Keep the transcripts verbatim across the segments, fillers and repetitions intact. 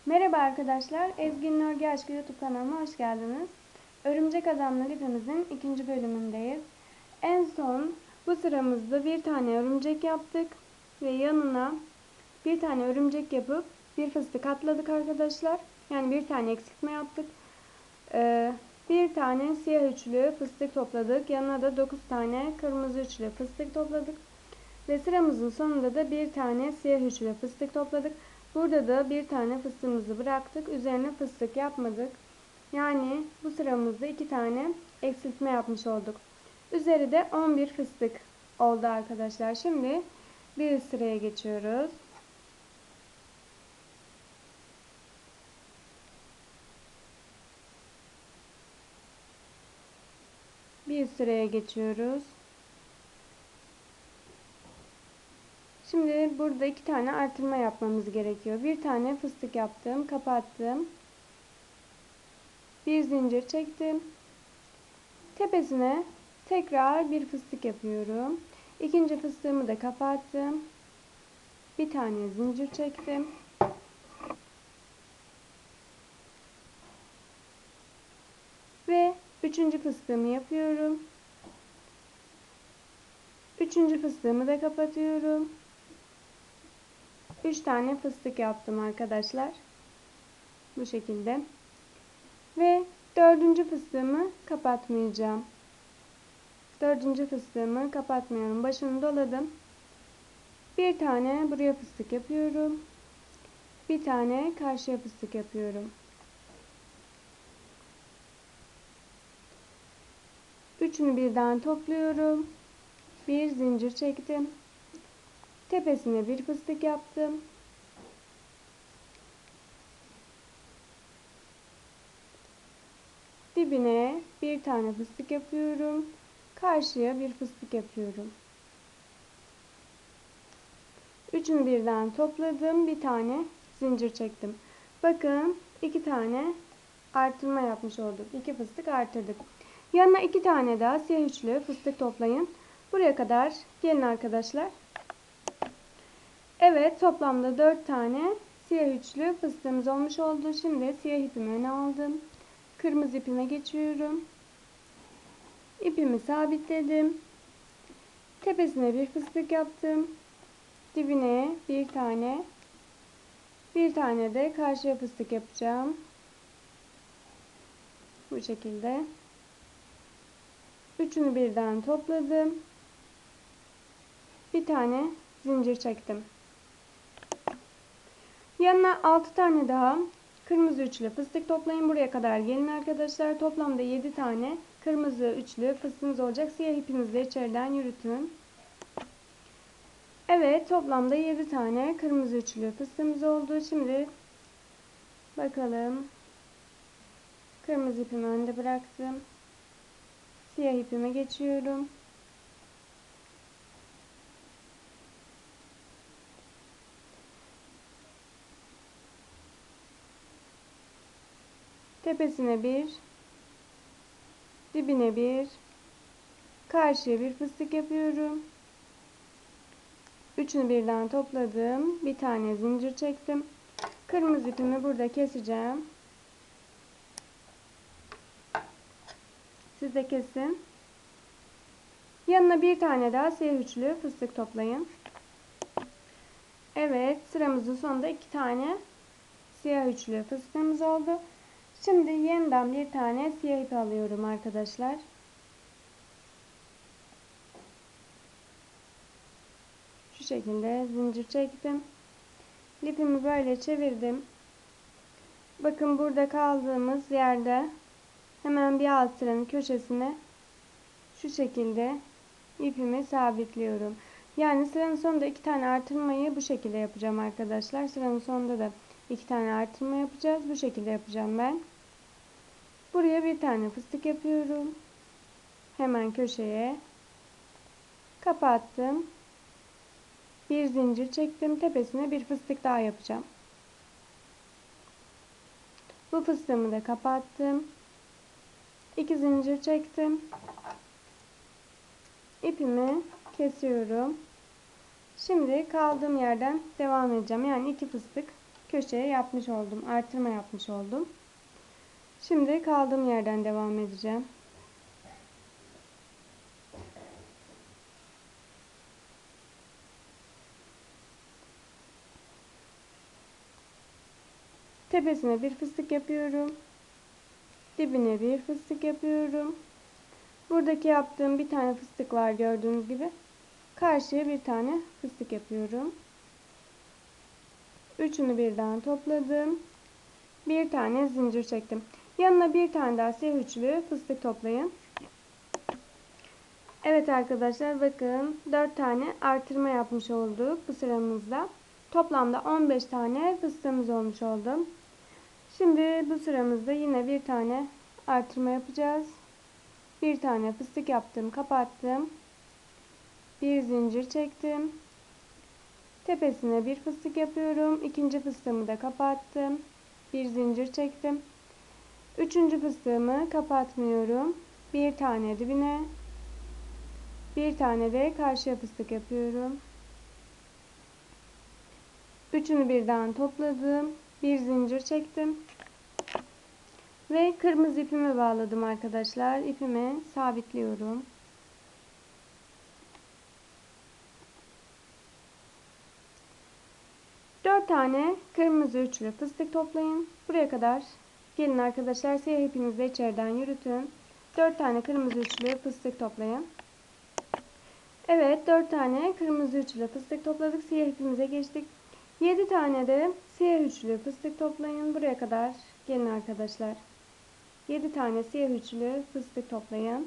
Merhaba arkadaşlar, Ezgi'nin Örgü Aşkı YouTube kanalıma hoş geldiniz. Örümcek Adamlı ipimizin ikinci bölümündeyiz. En son bu sıramızda bir tane örümcek yaptık ve yanına bir tane örümcek yapıp bir fıstık atladık arkadaşlar. Yani bir tane eksiltme yaptık. Ee, bir tane siyah üçlü fıstık topladık. Yanına da dokuz tane kırmızı üçlü fıstık topladık. Ve sıramızın sonunda da bir tane siyah üçlü fıstık topladık. Burada da bir tane fıstığımızı bıraktık. Üzerine fıstık yapmadık. Yani bu sıramızda iki tane eksiltme yapmış olduk. Üzeri de on bir fıstık oldu arkadaşlar. Şimdi bir sıraya geçiyoruz. Bir sıraya geçiyoruz. Şimdi burada iki tane artırma yapmamız gerekiyor. Bir tane fıstık yaptım, kapattım. Bir zincir çektim. Tepesine tekrar bir fıstık yapıyorum. İkinci fıstığımı da kapattım. Bir tane zincir çektim. Ve üçüncü fıstığımı yapıyorum. Üçüncü fıstığımı da kapatıyorum. Üç tane fıstık yaptım arkadaşlar. Bu şekilde. Ve dördüncü fıstığımı kapatmayacağım. Dördüncü fıstığımı kapatmıyorum. Başını doladım. Bir tane buraya fıstık yapıyorum. Bir tane karşıya fıstık yapıyorum. Üçünü birden topluyorum. Bir zincir çektim. Tepesine bir fıstık yaptım. Dibine bir tane fıstık yapıyorum. Karşıya bir fıstık yapıyorum. Üçünü birden topladım. Bir tane zincir çektim. Bakın iki tane artırma yapmış olduk. İki fıstık artırdık. Yanına iki tane daha siyah üçlü fıstık toplayın. Buraya kadar gelin arkadaşlar. Evet, toplamda dört tane siyah üçlü fıstığımız olmuş oldu. Şimdi siyah ipimi öne aldım. Kırmızı ipime geçiyorum. İpimi sabitledim. Tepesine bir fıstık yaptım. Dibine bir tane, bir tane de karşıya fıstık yapacağım. Bu şekilde. Üçünü birden topladım. Bir tane zincir çektim. Yanına altı tane daha kırmızı üçlü fıstık toplayın. Buraya kadar gelin arkadaşlar. Toplamda yedi tane kırmızı üçlü fıstığınız olacak. Siyah ipinizi de içeriden yürütün. Evet, toplamda yedi tane kırmızı üçlü fıstığımız oldu. Şimdi bakalım. Kırmızı ipimi önde bıraktım. Siyah ipime geçiyorum. Tepesine bir, dibine bir, karşıya bir fıstık yapıyorum. Üçünü birden topladım. Bir tane zincir çektim. Kırmızı ipimi burada keseceğim. Siz de kesin. Yanına bir tane daha siyah üçlü fıstık toplayın. Evet, sıramızın sonunda iki tane siyah üçlü fıstığımız oldu. Şimdi yeniden bir tane siyah ip alıyorum arkadaşlar. Şu şekilde zincir çektim. İpimi böyle çevirdim. Bakın burada kaldığımız yerde hemen bir alt sıranın köşesine şu şekilde ipimi sabitliyorum. Yani sıranın sonunda iki tane artırmayı bu şekilde yapacağım arkadaşlar. Sıranın sonunda da iki tane artırma yapacağız. Bu şekilde yapacağım ben. Buraya bir tane fıstık yapıyorum. Hemen köşeye kapattım. Bir zincir çektim. Tepesine bir fıstık daha yapacağım. Bu fıstığımı da kapattım. İki zincir çektim. İpimi kesiyorum. Şimdi kaldığım yerden devam edeceğim. Yani iki fıstık köşeye yapmış oldum. Artırma yapmış oldum. Şimdi kaldığım yerden devam edeceğim. Tepesine bir fıstık yapıyorum. Dibine bir fıstık yapıyorum. Buradaki yaptığım bir tane fıstık var gördüğünüz gibi. Karşıya bir tane fıstık yapıyorum. Üçünü birden topladım. Bir tane zincir çektim. Yanına bir tane daha siyah üçlü fıstık toplayın. Evet arkadaşlar, bakın dört tane artırma yapmış olduk bu sıramızda. Toplamda on beş tane fıstığımız olmuş oldu. Şimdi bu sıramızda yine bir tane artırma yapacağız. Bir tane fıstık yaptım, kapattım. Bir zincir çektim. Tepesine bir fıstık yapıyorum. İkinci fıstığımı da kapattım. Bir zincir çektim. Üçüncü fıstığımı kapatmıyorum. Bir tane dibine, bir tane de karşıya fıstık yapıyorum. Üçünü birden topladım. Bir zincir çektim. Ve kırmızı ipimi bağladım arkadaşlar. İpimi sabitliyorum. dört tane kırmızı üçlü fıstık toplayın. Buraya kadar gelin arkadaşlar. Siyah ipinizi de içeriden yürütün. dört tane kırmızı üçlü fıstık toplayın. Evet, dört tane kırmızı üçlü fıstık topladık. Siyah ipimize geçtik. yedi tane de siyah üçlü fıstık toplayın. Buraya kadar gelin arkadaşlar. yedi tane siyah üçlü fıstık toplayın.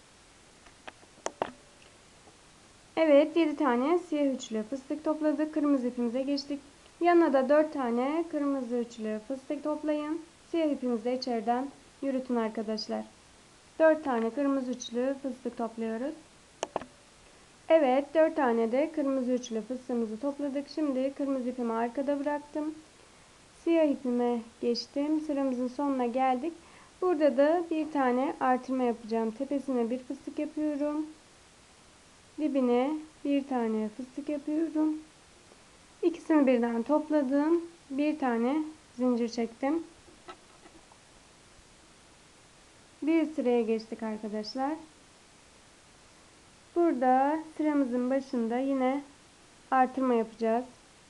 Evet, yedi tane siyah üçlü fıstık topladık. Kırmızı ipimize geçtik. Yanına da dört tane kırmızı üçlü fıstık toplayın. Siyah ipimizi de içeriden yürütün arkadaşlar. dört tane kırmızı üçlü fıstık topluyoruz. Evet, dört tane de kırmızı üçlü fıstığımızı topladık. Şimdi kırmızı ipimi arkada bıraktım. Siyah ipime geçtim. Sıramızın sonuna geldik. Burada da bir tane artırma yapacağım. Tepesine bir fıstık yapıyorum. Dibine bir tane fıstık yapıyorum. İkisini birden topladım. Bir tane zincir çektim. Bir sıraya geçtik arkadaşlar. Burada sıramızın başında yine artırma yapacağız.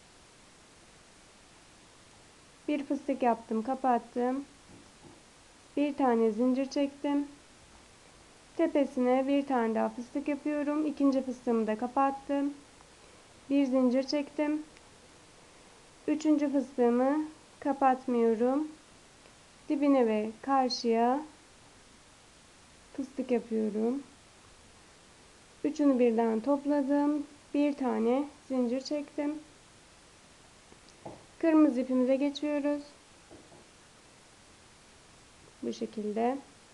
Bir fıstık yaptım, kapattım. Bir tane zincir çektim. Tepesine bir tane daha fıstık yapıyorum. İkinci fıstığımı da kapattım. Bir zincir çektim. Üçüncü fıstığımı kapatmıyorum. Dibine ve karşıya fıstık yapıyorum. Üçünü birden topladım. Bir tane zincir çektim. Kırmızı ipimize geçiyoruz. Bu şekilde.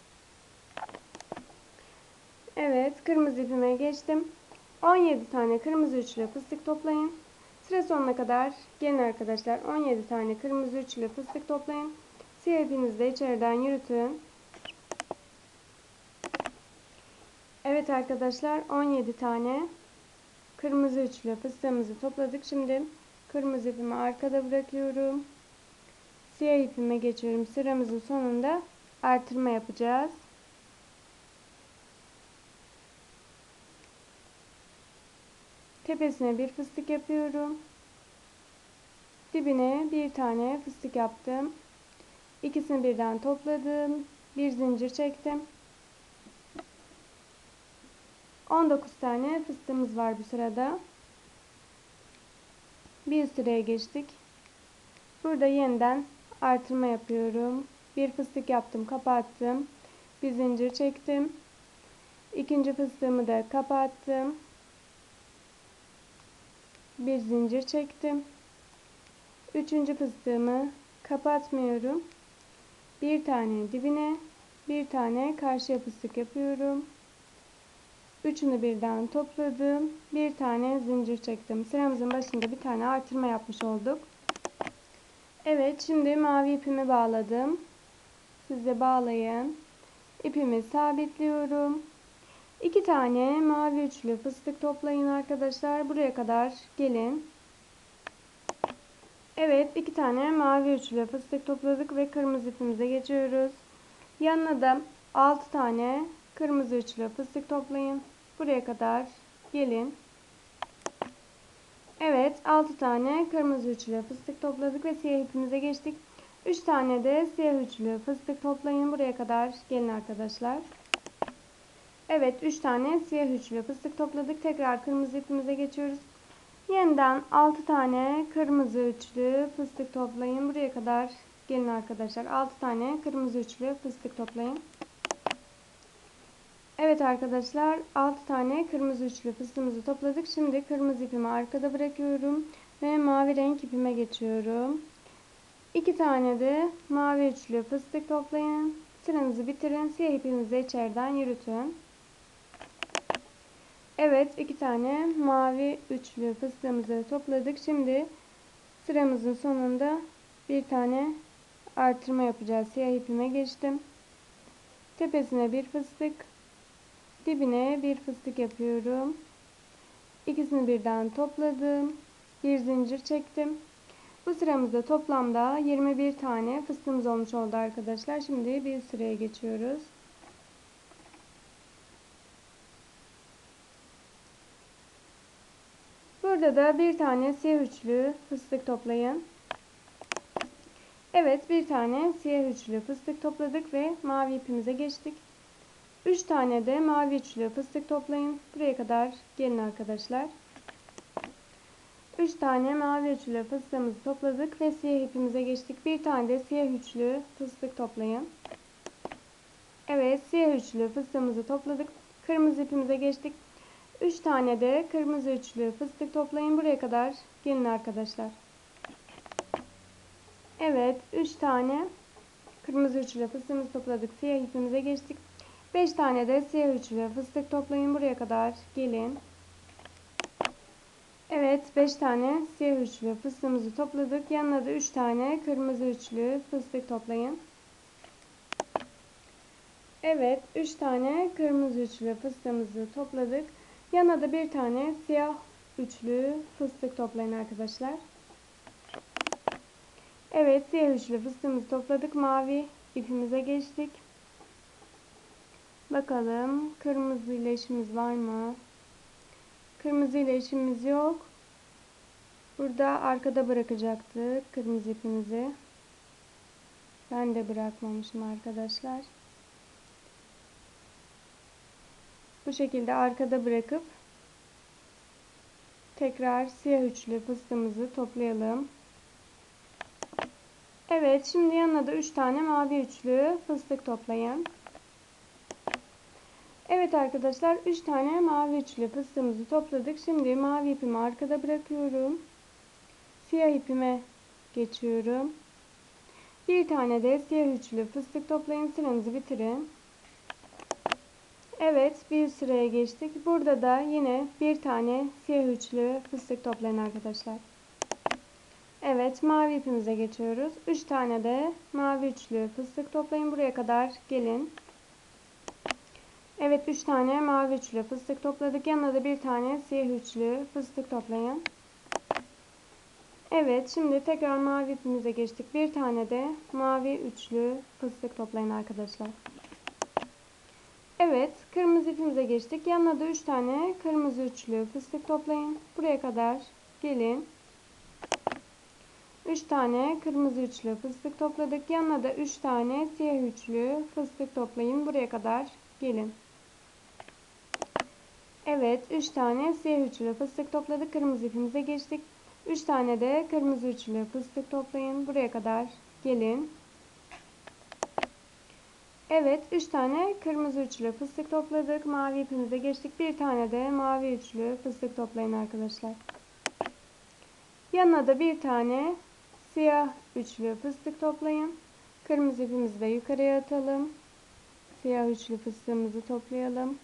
Evet, kırmızı ipime geçtim. on yedi tane kırmızı üçlü fıstık toplayın. Sıra sonuna kadar gelin arkadaşlar. on yedi tane kırmızı üçlü fıstık toplayın. Siyah ipinizi de içeriden yürütün. Evet arkadaşlar, on yedi tane kırmızı üçlü fıstığımızı topladık. Şimdi kırmızı ipimi arkada bırakıyorum. Siyah ipime geçiyorum. Sıramızın sonunda artırma yapacağız. Tepesine bir fıstık yapıyorum. Dibine bir tane fıstık yaptım. İkisini birden topladım. Bir zincir çektim. on dokuz tane fıstığımız var bu sırada. Bir sıraya geçtik. Burada yeniden artırma yapıyorum. Bir fıstık yaptım, kapattım. Bir zincir çektim. İkinci fıstığımı da kapattım. Bir zincir çektim. Üçüncü fıstığımı kapatmıyorum. Bir tane dibine, bir tane karşıya fıstık yapıyorum. Üçünü birden topladım. Bir tane zincir çektim. Sıramızın başında bir tane artırma yapmış olduk. Evet, şimdi mavi ipimi bağladım. Siz de bağlayın. İpimi sabitliyorum. İki tane mavi üçlü fıstık toplayın arkadaşlar. Buraya kadar gelin. Evet, iki tane mavi üçlü fıstık topladık ve kırmızı ipimize geçiyoruz. Yanına da altı tane kırmızı üçlü fıstık toplayın. Buraya kadar gelin. Evet, altı tane kırmızı üçlü fıstık topladık ve siyah ipimize geçtik. üç tane de siyah üçlü fıstık toplayın. Buraya kadar gelin arkadaşlar. Evet, üç tane siyah üçlü fıstık topladık. Tekrar kırmızı ipimize geçiyoruz. Yeniden altı tane kırmızı üçlü fıstık toplayın. Buraya kadar gelin arkadaşlar. altı tane kırmızı üçlü fıstık toplayın. Evet arkadaşlar, altı tane kırmızı üçlü fıstığımızı topladık. Şimdi kırmızı ipimi arkada bırakıyorum ve mavi renk ipime geçiyorum. iki tane de mavi üçlü fıstık toplayın. Sıranızı bitirin. Siyah ipinizi içeriden yürütün. Evet, iki tane mavi üçlü fıstığımızı topladık. Şimdi sıramızın sonunda bir tane artırma yapacağız. Siyah ipime geçtim. Tepesine bir fıstık, dibine bir fıstık yapıyorum. İkisini birden topladım. Bir zincir çektim. Bu sıramızda toplamda yirmi bir tane fıstığımız olmuş oldu arkadaşlar. Şimdi bir sıraya geçiyoruz. Burada da bir tane siyah üçlü fıstık toplayın. Evet, bir tane siyah üçlü fıstık topladık ve mavi ipimize geçtik. üç tane de mavi üçlü fıstık toplayın. Buraya kadar gelin arkadaşlar. üç tane mavi üçlü fıstığımızı topladık ve siyah ipimize geçtik. Bir tane de siyah üçlü fıstık toplayın. Evet, siyah üçlü fıstığımızı topladık. Kırmızı ipimize geçtik. üç tane de kırmızı üçlü fıstık toplayın. Buraya kadar gelin arkadaşlar. Evet, üç tane kırmızı üçlü fıstığımızı topladık. Siyah ipimize geçtik. beş tane de siyah üçlü fıstık toplayın. Buraya kadar gelin. Evet, beş tane siyah üçlü fıstığımızı topladık. Yanına da üç tane kırmızı üçlü fıstık toplayın. Evet, üç tane kırmızı üçlü fıstığımızı topladık. Yanına da bir tane siyah üçlü fıstık toplayın arkadaşlar. Evet, siyah üçlü fıstığımızı topladık. Mavi ipimize geçtik. Bakalım kırmızı ile işimiz var mı? Kırmızı ile işimiz yok. Burada arkada bırakacaktık kırmızı ipimizi. Ben de bırakmamışım arkadaşlar. Bu şekilde arkada bırakıp tekrar siyah üçlü fıstığımızı toplayalım. Evet, şimdi yanına da üç tane mavi üçlü fıstık toplayın. Evet arkadaşlar, üç tane mavi üçlü fıstığımızı topladık. Şimdi mavi ipimi arkada bırakıyorum. Siyah ipime geçiyorum. Bir tane de siyah üçlü fıstık toplayın. Sıranızı bitirin. Evet, bir sıraya geçtik. Burada da yine bir tane siyah üçlü fıstık toplayın arkadaşlar. Evet, mavi ipimize geçiyoruz. üç tane de mavi üçlü fıstık toplayın. Buraya kadar gelin. Evet, üç tane mavi üçlü fıstık topladık. Yanına da bir tane siyah üçlü fıstık toplayın. Evet, şimdi tekrar mavi ipimize geçtik. Bir tane de mavi üçlü fıstık toplayın arkadaşlar. Evet, kırmızı ipimize geçtik. Yanına da üç tane kırmızı üçlü fıstık toplayın. Buraya kadar gelin. üç tane kırmızı üçlü fıstık topladık. Yanına da üç tane siyah üçlü fıstık toplayın. Buraya kadar gelin. Evet, üç tane siyah üçlü fıstık topladık. Kırmızı ipimize geçtik. üç tane de kırmızı üçlü fıstık toplayın. Buraya kadar gelin. Evet, üç tane kırmızı üçlü fıstık topladık. Mavi ipimize geçtik. Bir tane de mavi üçlü fıstık toplayın arkadaşlar. Yanına da bir tane siyah üçlü fıstık toplayın. Kırmızı ipimizi de yukarıya atalım. Siyah üçlü fıstığımızı toplayalım.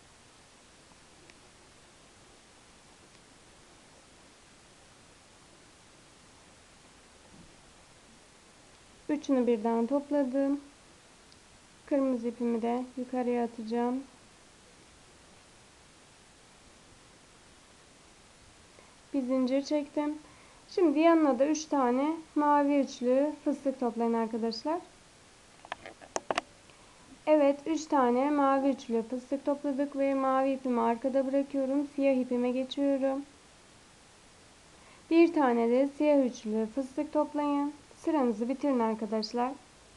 Üçünü birden topladım. Kırmızı ipimi de yukarıya atacağım. Bir zincir çektim. Şimdi yanına da üç tane mavi üçlü fıstık toplayın arkadaşlar. Evet, üç tane mavi üçlü fıstık topladık ve mavi ipimi arkada bırakıyorum. Siyah ipime geçiyorum. Bir tane de siyah üçlü fıstık toplayın. Sıranızı bitirin arkadaşlar.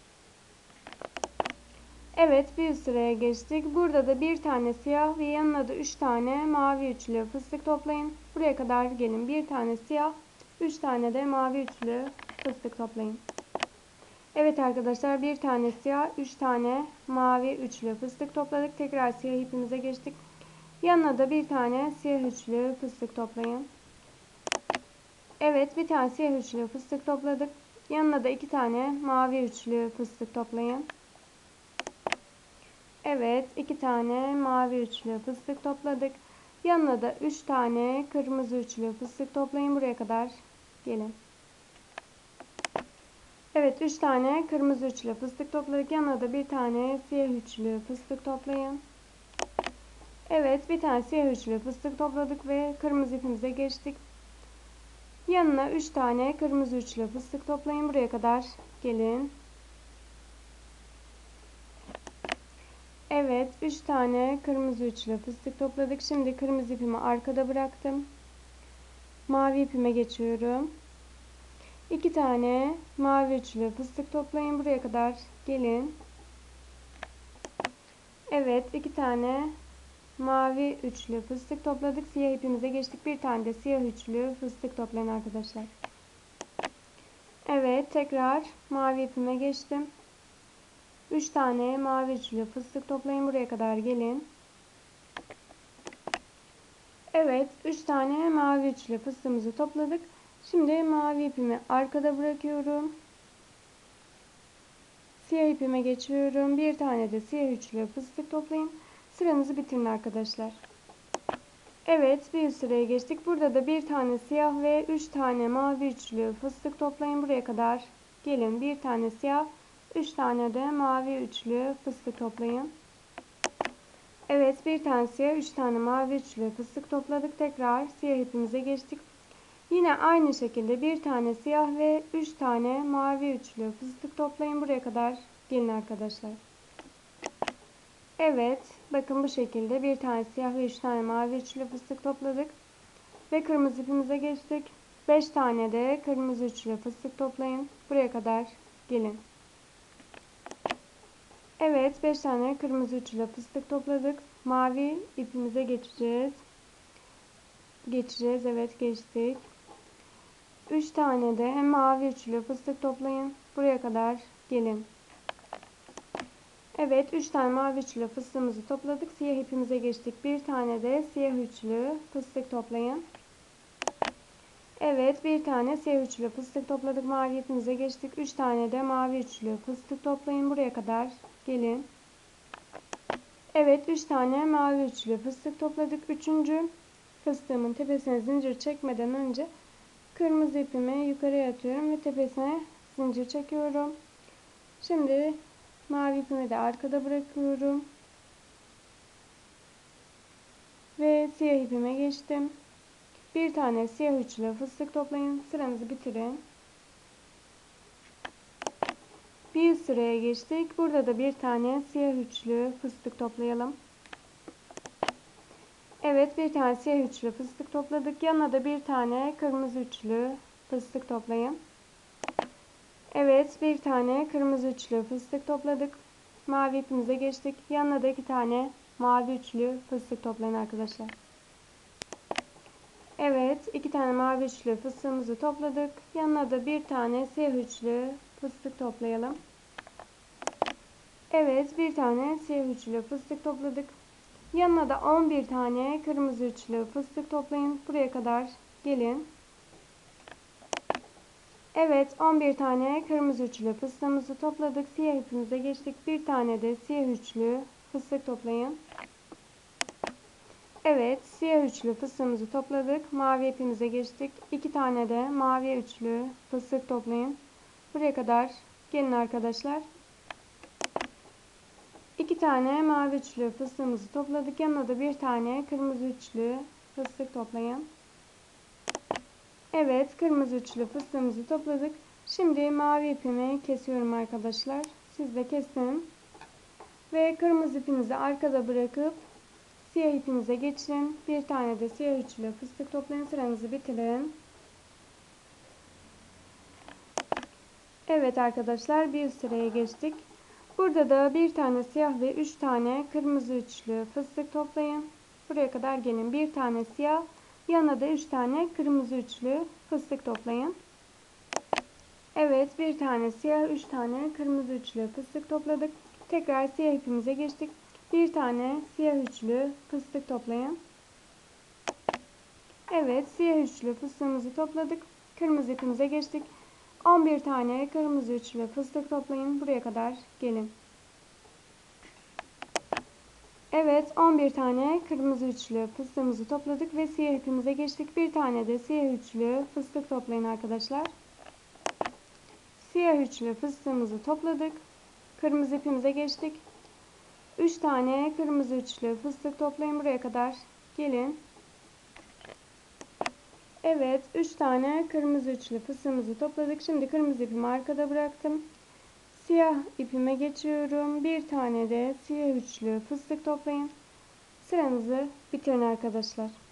Evet, bir sıraya geçtik. Burada da bir tane siyah ve yanına da üç tane mavi üçlü fıstık toplayın. Buraya kadar gelin. Bir tane siyah, üç tane de mavi üçlü fıstık toplayın. Evet arkadaşlar, bir tane siyah, üç tane mavi üçlü fıstık topladık. Tekrar siyah ipimize geçtik. Yanına da bir tane siyah üçlü fıstık toplayın. Evet, bir tane siyah üçlü fıstık topladık. Yanına da iki tane mavi üçlü fıstık toplayın. Evet, iki tane mavi üçlü fıstık topladık. Yanına da üç tane kırmızı üçlü fıstık toplayın. Buraya kadar gelin. Evet, üç tane kırmızı üçlü fıstık topladık. Yanına da bir tane siyah üçlü fıstık toplayın. Evet, bir tane siyah üçlü fıstık topladık ve kırmızı ipimize geçtik. Yanına üç tane kırmızı üçlü fıstık toplayın. Buraya kadar gelin. Evet, üç tane kırmızı üçlü fıstık topladık. Şimdi kırmızı ipimi arkada bıraktım. Mavi ipime geçiyorum. iki tane mavi üçlü fıstık toplayın. Buraya kadar gelin. Evet, iki tane mavi üçlü fıstık topladık. Siyah ipimize geçtik. Bir tane de siyah üçlü fıstık toplayın arkadaşlar. Evet, tekrar mavi ipime geçtim. üç tane mavi üçlü fıstık toplayın. Buraya kadar gelin. Evet, üç tane mavi üçlü fıstığımızı topladık. Şimdi mavi ipimi arkada bırakıyorum. Siyah ipime geçiyorum. Bir tane de siyah üçlü fıstık toplayın. Sıranızı bitirin arkadaşlar. Evet, bir sıraya geçtik. Burada da bir tane siyah ve üç tane mavi üçlü fıstık toplayın. Buraya kadar gelin. Bir tane siyah, üç tane de mavi üçlü fıstık toplayın. Evet, bir tane siyah, üç tane mavi üçlü fıstık topladık. Tekrar siyah ipimize geçtik. Yine aynı şekilde bir tane siyah ve üç tane mavi üçlü fıstık toplayın. Buraya kadar gelin arkadaşlar. Evet, bakın bu şekilde bir tane siyah ve üç tane mavi üçlü fıstık topladık. Ve kırmızı ipimize geçtik. beş tane de kırmızı üçlü fıstık toplayın. Buraya kadar gelin. Evet, beş tane kırmızı üçlü fıstık topladık. Mavi ipimize geçeceğiz. Geçeceğiz, evet geçtik. üç tane de mavi üçlü fıstık toplayın. Buraya kadar gelin. Evet, üç tane mavi üçlü fıstığımızı topladık. Siyah ipimize geçtik. Bir tane de siyah üçlü fıstık toplayın. Evet, bir tane siyah üçlü fıstık topladık. Mavi ipimize geçtik. üç tane de mavi üçlü fıstık toplayın. Buraya kadar gelin. Evet, üç tane mavi üçlü fıstık topladık. Üçüncü fıstığımın tepesine zincir çekmeden önce kırmızı ipimi yukarıya atıyorum ve tepesine zincir çekiyorum. Şimdi mavi ipimi de arkada bırakıyorum. Ve siyah ipime geçtim. Bir tane siyah üçlü fıstık toplayın. Sıranızı bitirin. Bir sıraya geçtik. Burada da bir tane siyah üçlü fıstık toplayalım. Evet, bir tane siyah üçlü fıstık topladık. Yanına da bir tane kırmızı üçlü fıstık toplayın. Evet, bir tane kırmızı üçlü fıstık topladık. Mavi ipimize geçtik. Yanına da iki tane mavi üçlü fıstık toplayın arkadaşlar. Evet, iki tane mavi üçlü fıstığımızı topladık. Yanına da bir tane siyah üçlü fıstık toplayalım. Evet, bir tane siyah üçlü fıstık topladık. Yanına da on bir tane kırmızı üçlü fıstık toplayın. Buraya kadar gelin. Evet, on bir tane kırmızı üçlü fıstığımızı topladık. Siyah ipimize geçtik. Bir tane de siyah üçlü fıstık toplayın. Evet, siyah üçlü fıstığımızı topladık. Mavi ipimize geçtik. iki tane de mavi üçlü fıstık toplayın. Buraya kadar gelin arkadaşlar. iki tane mavi üçlü fıstığımızı topladık. Yanına da bir tane kırmızı üçlü fıstık toplayın. Evet, kırmızı üçlü fıstığımızı topladık. Şimdi mavi ipimi kesiyorum arkadaşlar. Siz de kesin. Ve kırmızı ipinizi arkada bırakıp siyah ipinize geçin. Bir tane de siyah üçlü fıstık toplayın. Sıranızı bitirin. Evet arkadaşlar, bir sıraya geçtik. Burada da bir tane siyah ve üç tane kırmızı üçlü fıstık toplayın. Buraya kadar gelin. Bir tane siyah, yanına da üç tane kırmızı üçlü fıstık toplayın. Evet, bir tane siyah, üç tane kırmızı üçlü fıstık topladık. Tekrar siyah ipimize geçtik. Bir tane siyah üçlü fıstık toplayın. Evet, siyah üçlü fıstığımızı topladık. Kırmızı ipimize geçtik. on bir tane kırmızı üçlü fıstık toplayın. Buraya kadar gelin. Evet, on bir tane kırmızı üçlü fıstığımızı topladık ve siyah ipimize geçtik. Bir tane de siyah üçlü fıstık toplayın arkadaşlar. Siyah üçlü fıstığımızı topladık. Kırmızı ipimize geçtik. üç tane kırmızı üçlü fıstık toplayın. Buraya kadar gelin. Evet, üç tane kırmızı üçlü fıstığımızı topladık. Şimdi kırmızı ipimi arkada bıraktım. Siyah ipime geçiyorum. Bir tane de siyah üçlü fıstık toplayın. Sıranızı bitirin arkadaşlar.